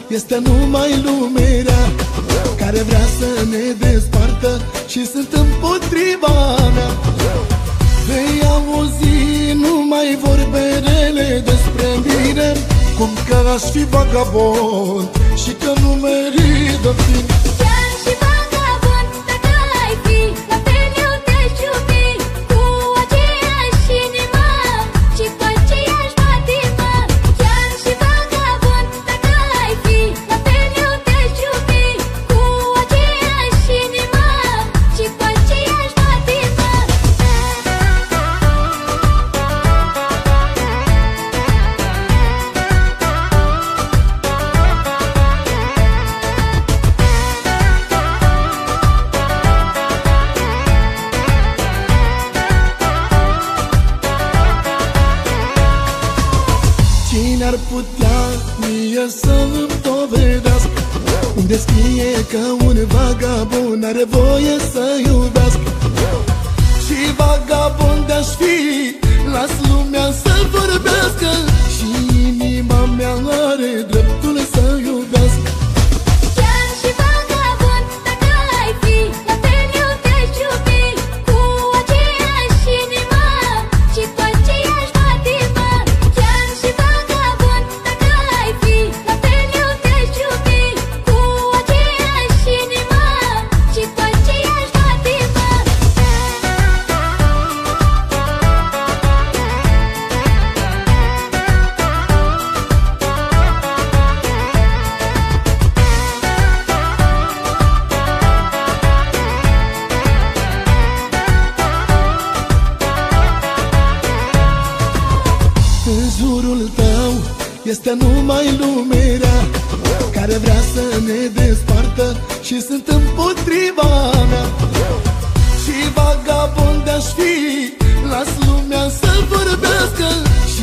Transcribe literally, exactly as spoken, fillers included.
este numai lumea care vrea să ne despartă și sunt împotriva mea. Vei auzi numai vorbele despre mine, cum că aș fi vagabond și că nu merită fi. Chiar și vagabond, dacă ai fi, la fel eu te-aș iubi, cu aceeași inimă și cu aceeași patimă. Chiar și vagabond, dacă ai fi, la fel eu te-aș iubi, cu aceeași inimă și cu aceeași patimă. Cine ar putea mie să-mi dovedească unde scrie că un vagabond are voie să iubească? Și vagabond aș fi, las lumea să vorbească, și inima mea are dreptul să iubească. Chiar și vagabond, dacă ai fi, la fel eu te-aș iubi, cu aceeași inimă și cu aceeași patimă. Chiar și vagabond, dacă ai fi, la fel eu te-aș iubi, cu aceeași inimă și cu aceeași patimă. În jurul tău este numai lumea care vrea să ne despartă și sunt împotriva mea. Și vagabond aș fi, las lumea să vorbească,